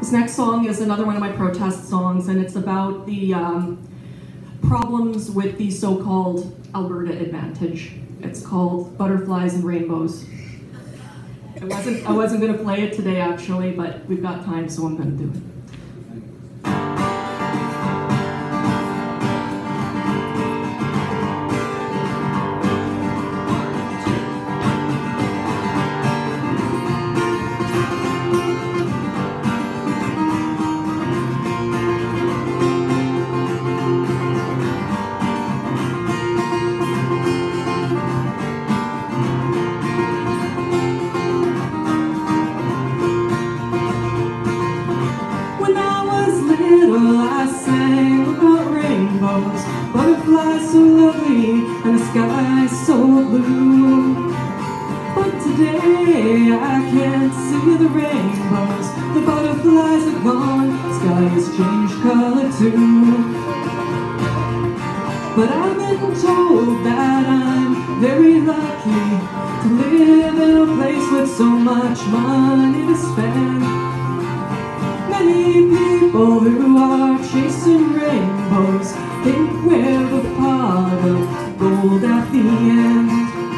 This next song is another one of my protest songs, and it's about the problems with the so-called Alberta advantage. It's called Butterflies and Rainbows. I wasn't going to play it today, actually, but we've got time, so I'm going to do it. Butterflies so lovely and the sky so blue. But today I can't see the rainbows. The butterflies are gone, the sky has changed color too. But I've been told that I'm very lucky to live in a place with so much money to spend. Many people who are chasing rainbows think we're the pot of gold at the end.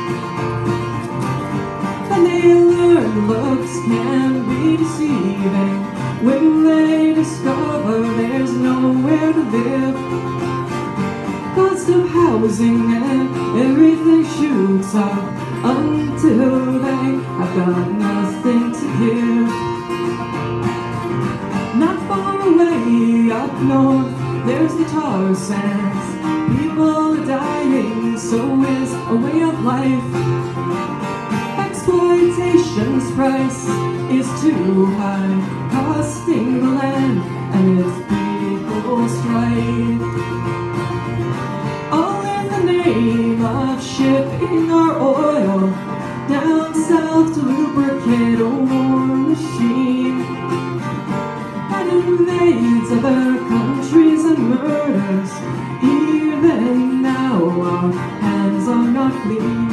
And they learn looks can be deceiving when they discover there's nowhere to live. Cost of housing and everything shoots up until they have got nothing to give. Not far away up north, there's the tar sands. People are dying, so is a way of life. Exploitation's price is too high, costing the land and its people strife. All in the name of shipping our oil down south to lubricate a war machine. Invades other countries and murders. Even now our hands are not clean.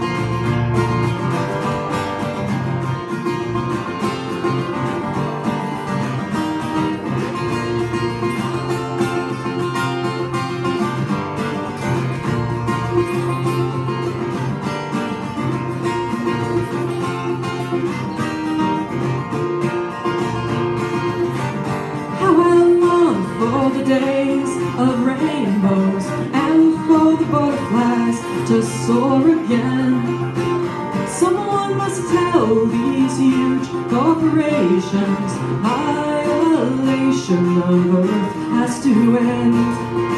For the days of rainbows and for the butterflies to soar again. Someone must tell these huge corporations annihilation of Earth has to end.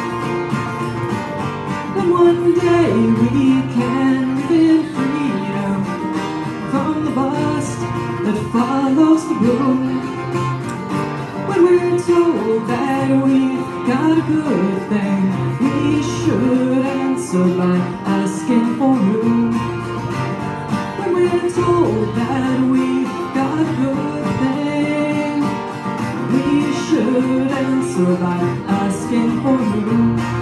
And one day we can live in freedom from the bust that follows the boom. When we're told that we've got a good thing, we should answer by asking for room. When we're told that we've got a good thing, we should answer by asking for room.